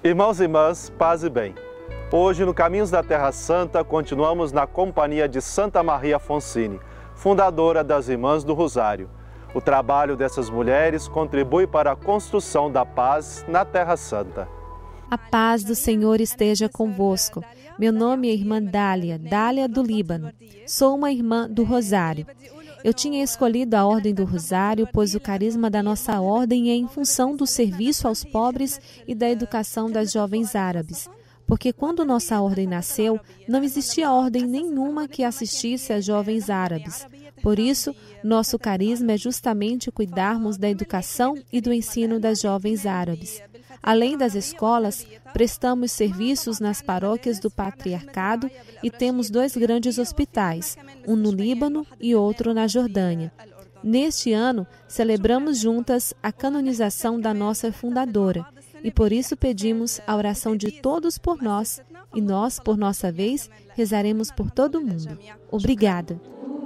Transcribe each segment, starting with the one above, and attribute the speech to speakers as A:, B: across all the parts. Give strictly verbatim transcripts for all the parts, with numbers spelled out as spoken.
A: Irmãos e irmãs, paz e bem. Hoje, no Caminhos da Terra Santa, continuamos na companhia de Santa Maria Fonsini, fundadora das Irmãs do Rosário. O trabalho dessas mulheres contribui para a construção da paz na Terra Santa.
B: A paz do Senhor esteja convosco. Meu nome é Irmã Dália, Dália do Líbano. Sou uma irmã do Rosário. Eu tinha escolhido a Ordem do Rosário, pois o carisma da nossa ordem é em função do serviço aos pobres e da educação das jovens árabes. Porque quando nossa ordem nasceu, não existia ordem nenhuma que assistisse a jovens árabes. Por isso, nosso carisma é justamente cuidarmos da educação e do ensino das jovens árabes. Além das escolas, prestamos serviços nas paróquias do Patriarcado e temos dois grandes hospitais, um no Líbano e outro na Jordânia. Neste ano, celebramos juntas a canonização da nossa fundadora e por isso pedimos a oração de todos por nós e nós, por nossa vez, rezaremos por todo mundo. Obrigada.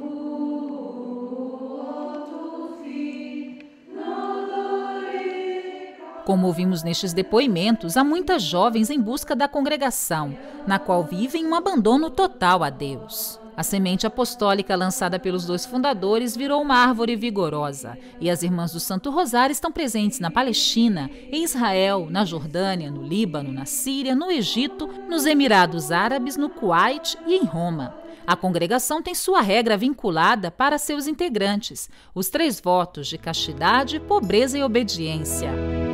C: Como ouvimos nestes depoimentos, há muitas jovens em busca da congregação, na qual vivem um abandono total a Deus. A semente apostólica lançada pelos dois fundadores virou uma árvore vigorosa, e as Irmãs do Santo Rosário estão presentes na Palestina, em Israel, na Jordânia, no Líbano, na Síria, no Egito, nos Emirados Árabes, no Kuwait e em Roma. A congregação tem sua regra vinculada para seus integrantes, os três votos de castidade, pobreza e obediência.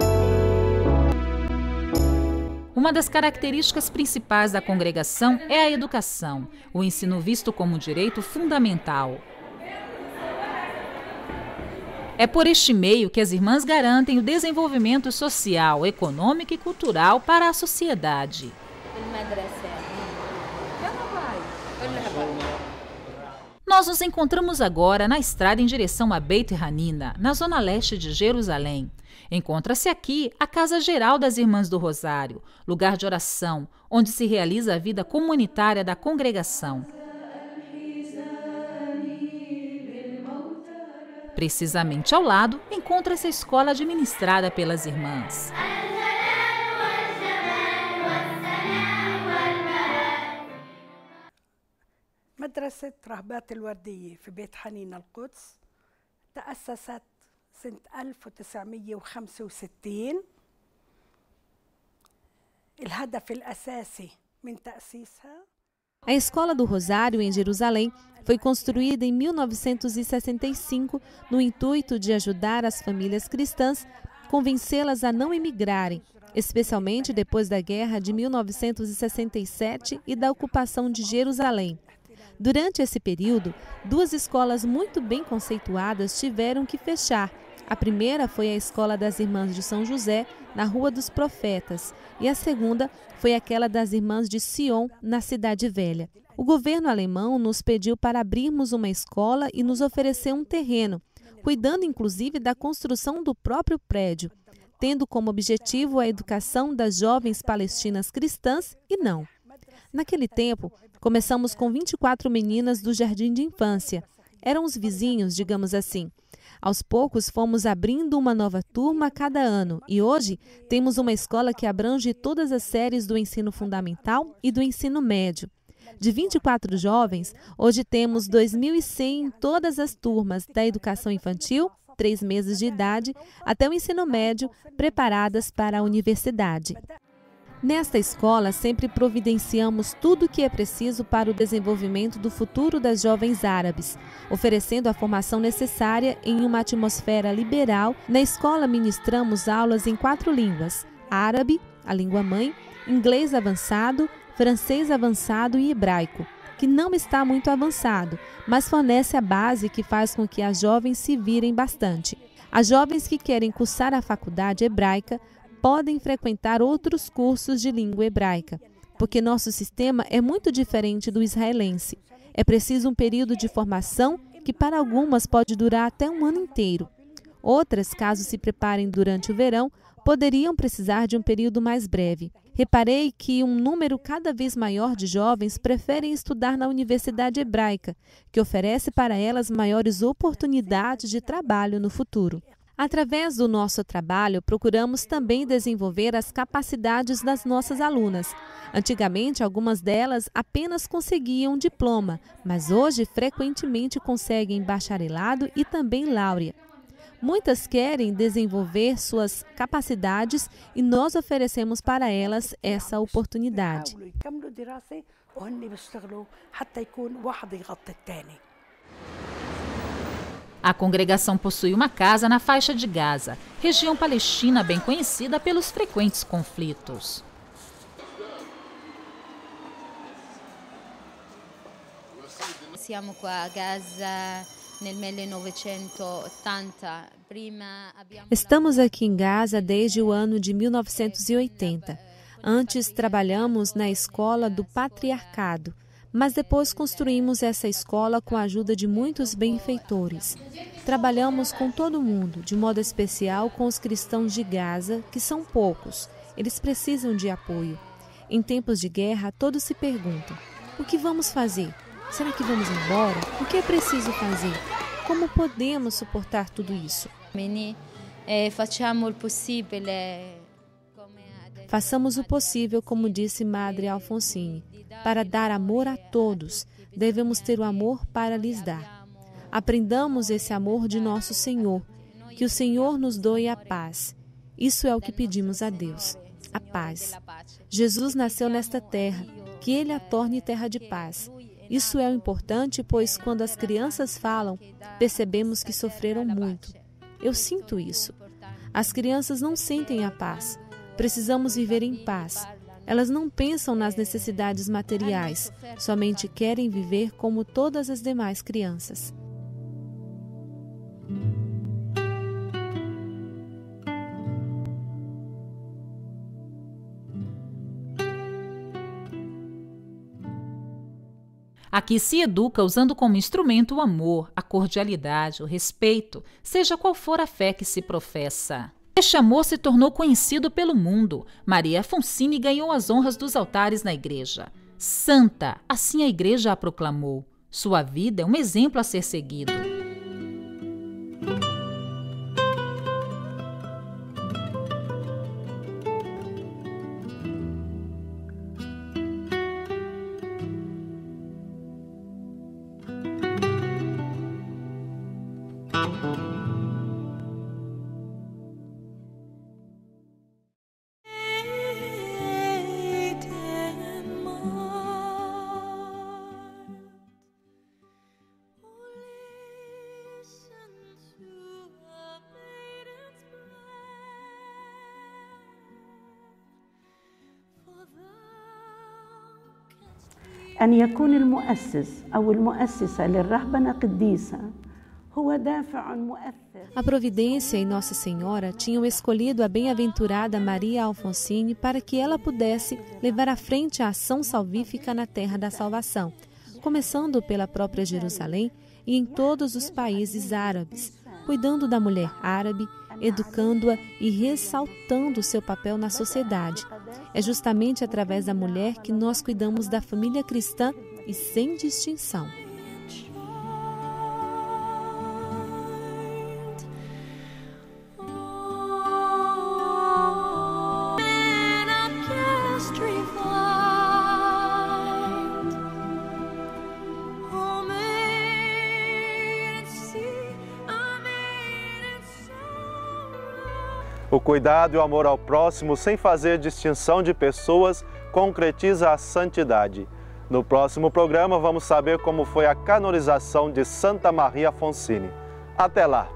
C: Uma das características principais da congregação é a educação, o ensino visto como um direito fundamental. É por este meio que as irmãs garantem o desenvolvimento social, econômico e cultural para a sociedade. Nós nos encontramos agora na estrada em direção a Beit Hanina, na zona leste de Jerusalém. Encontra-se aqui a Casa Geral das Irmãs do Rosário, lugar de oração, onde se realiza a vida comunitária da congregação. Precisamente ao lado, encontra-se a escola administrada pelas irmãs.
D: مدرسة رهبات الوردية في بيت حنين القدس تأسست سنة ألف وتسعمئة وخمسة وستين. الهدف الأساسي من تأسيسها.
B: A Escola do Rosário, em Jerusalém, foi construída em mil novecentos e sessenta e cinco no intuito de ajudar as famílias cristãs, convencê-las a não emigrarem, especialmente depois da Guerra de mil novecentos e sessenta e sete e da ocupação de Jerusalém. Durante esse período, duas escolas muito bem conceituadas tiveram que fechar. A primeira foi a Escola das Irmãs de São José, na Rua dos Profetas, e a segunda foi aquela das Irmãs de Sion, na Cidade Velha. O governo alemão nos pediu para abrirmos uma escola e nos ofereceu um terreno, cuidando inclusive da construção do próprio prédio, tendo como objetivo a educação das jovens palestinas cristãs e não. Naquele tempo, começamos com vinte e quatro meninas do jardim de infância. Eram os vizinhos, digamos assim. Aos poucos, fomos abrindo uma nova turma a cada ano e hoje temos uma escola que abrange todas as séries do ensino fundamental e do ensino médio. De vinte e quatro jovens, hoje temos dois mil e cem em todas as turmas da educação infantil, três meses de idade, até o ensino médio, preparadas para a universidade. Nesta escola, sempre providenciamos tudo o que é preciso para o desenvolvimento do futuro das jovens árabes, oferecendo a formação necessária em uma atmosfera liberal. Na escola, ministramos aulas em quatro línguas: árabe, a língua mãe, inglês avançado, francês avançado e hebraico, que não está muito avançado, mas fornece a base que faz com que as jovens se virem bastante. As jovens que querem cursar a faculdade hebraica podem frequentar outros cursos de língua hebraica, porque nosso sistema é muito diferente do israelense. É preciso um período de formação que para algumas pode durar até um ano inteiro. Outras, caso se preparem durante o verão, poderiam precisar de um período mais breve. Reparei que um número cada vez maior de jovens preferem estudar na Universidade Hebraica, que oferece para elas maiores oportunidades de trabalho no futuro. Através do nosso trabalho, procuramos também desenvolver as capacidades das nossas alunas. Antigamente, algumas delas apenas conseguiam um diploma, mas hoje frequentemente conseguem bacharelado e também laurea. Muitas querem desenvolver suas capacidades e nós oferecemos para elas essa oportunidade.
C: A congregação possui uma casa na faixa de Gaza, região palestina bem conhecida pelos frequentes conflitos.
E: Siamo qua a Gaza nel millenovecentottanta.
B: Estamos aqui em Gaza desde o ano de mil novecentos e oitenta. Antes trabalhamos na escola do patriarcado, mas depois construímos essa escola com a ajuda de muitos benfeitores. Trabalhamos com todo mundo, de modo especial com os cristãos de Gaza, que são poucos. Eles precisam de apoio. Em tempos de guerra, todos se perguntam: o que vamos fazer? Será que vamos embora? O que é preciso fazer? Como podemos suportar tudo isso? Façamos o possível, como disse Madre Alfonsine, para dar amor a todos. Devemos ter o amor para lhes dar. Aprendamos esse amor de nosso Senhor, que o Senhor nos doe a paz. Isso é o que pedimos a Deus, a paz. Jesus nasceu nesta terra, que Ele a torne terra de paz. Isso é o importante, pois quando as crianças falam, percebemos que sofreram muito. Eu sinto isso. As crianças não sentem a paz. Precisamos viver em paz. Elas não pensam nas necessidades materiais, somente querem viver como todas as demais crianças.
C: Aqui se educa usando como instrumento o amor, a cordialidade, o respeito, seja qual for a fé que se professa. Este amor se tornou conhecido pelo mundo. Maria Alfonsine ganhou as honras dos altares na igreja. Santa, assim a igreja a proclamou. Sua vida é um exemplo a ser seguido.
F: أن يكون المؤسس أو المؤسسة للرهبنة قديسة هو دافع مؤثر.
B: A Providência e Nossa Senhora tinham escolhido a bem-aventurada Maria Alfonsine para que ela pudesse levar à frente a ação salvífica na Terra da Salvação, começando pela própria Jerusalém e em todos os países árabes, cuidando da mulher árabe, educando-a e ressaltando seu papel na sociedade. É justamente através da mulher que nós cuidamos da família cristã e sem distinção.
A: O cuidado e o amor ao próximo, sem fazer distinção de pessoas, concretiza a santidade. No próximo programa, vamos saber como foi a canonização de Santa Maria Alfonsine. Até lá!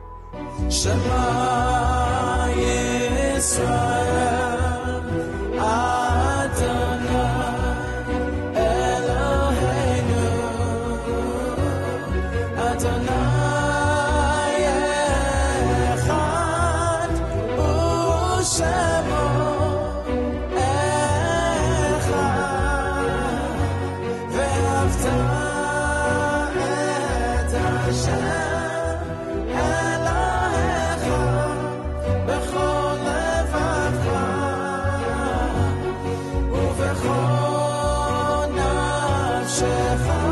G: Shecha